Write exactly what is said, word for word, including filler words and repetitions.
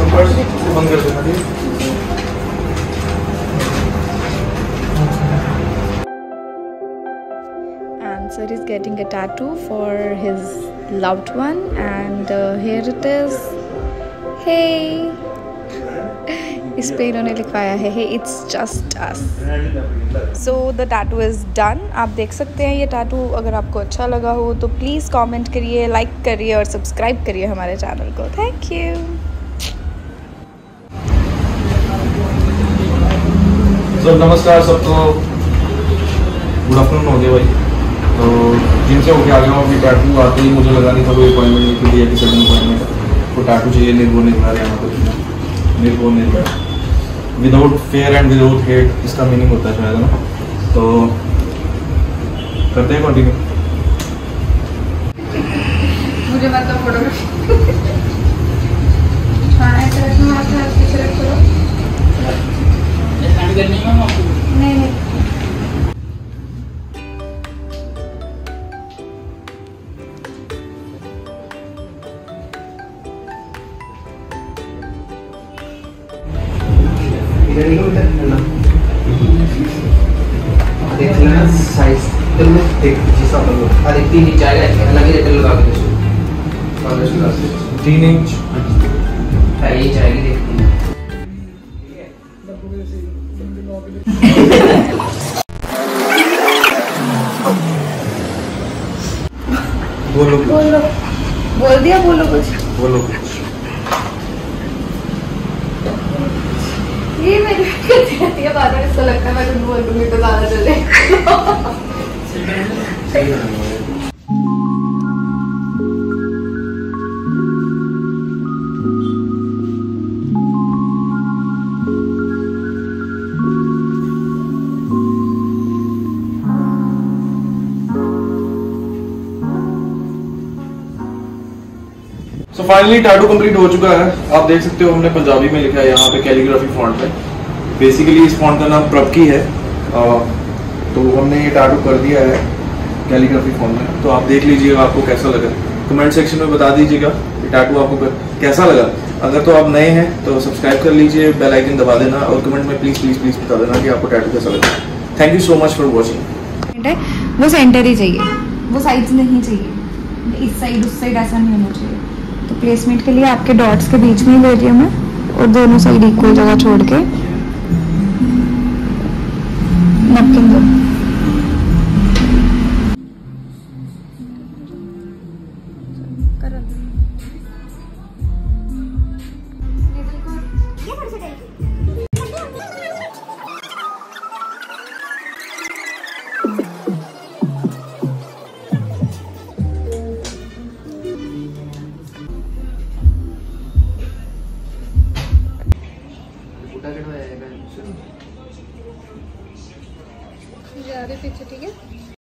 Purse बंद कर देना ठीक है। Sir is getting a tattoo for his loved one, and uh, here it is. Hey, इस पे इन्होंने लिखवाया है hey it's just us. So the tattoo is done. आप देख सकते हैं ये tattoo। अगर आपको अच्छा लगा हो तो प्लीज़ कमेंट करिए, लाइक करिए और सब्सक्राइब करिए हमारे चैनल को। Thank you. सर नमस्कार सबको, गुड आफ्टरनून हो गया भाई। तो जिम से होके आ गया हूँ अभी। टैटू आते ही मुझे लगा नहीं था कोई अपॉइंटमेंट नहीं थी, कि सडन अपॉइंटमेंट है। तो टैटू चाहिए, निर्भर निर्भर यहाँ पर निर्भर निर्भर without fear and without hate, इसका मीनिंग होता है शायद ना। तो करते हैं कंटिन्यू। मुझे मतलब फोटोग्राफी हाँ ऐसा रखना, हाथ पीछे रखो। नहीं नहीं देख लेना साइज तो देख जैसा बोलो अरे तीन इंच आएगा, अलग ही रेट लगा के तीन इंच ढाई इंच आएगी देखती है। बोलो बोलो बोल दिया, बोलो कुछ बोलो कुछ। ये मेरी कहती है बात है, इसको लगता है मैं कुछ बोल दूंगी तो ज़्यादा चले। सो फाइनली टैटू कंप्लीट हो चुका है। आप देख सकते हो हमने पंजाबी में लिखा है यहाँ पे कैलीग्राफी फॉन्ट में। बेसिकली इस फॉन्ट का नाम प्रभकी है। आ, तो हमने ये टैटू कर दिया है कैलीग्राफी फॉन्ट में। तो आप देख लीजिएगा आपको कैसा लगा, कमेंट सेक्शन में बता दीजिएगा ये टैटू आपको कैसा लगा। अगर तो आप नए हैं तो सब्सक्राइब कर लीजिए, बेल आइकन दबा देना और कमेंट में प्लीज प्लीज प्लीज बता देना कि आपको टैटू कैसा लगा। Thank you so much for watching. वो सेंटर ही चाहिए, वो साइड्स नहीं चाहिए, इस साइड उस साइड ऐसा नहीं होना चाहिए। तो प्लेसमेंट के लिए आपके डॉट्स के बीच में ही ले रही हूँ मैं, और दोनों साइड इक्वल जगह छोड़ के नैपकिन दो। जा रहे पीछे ठीक है।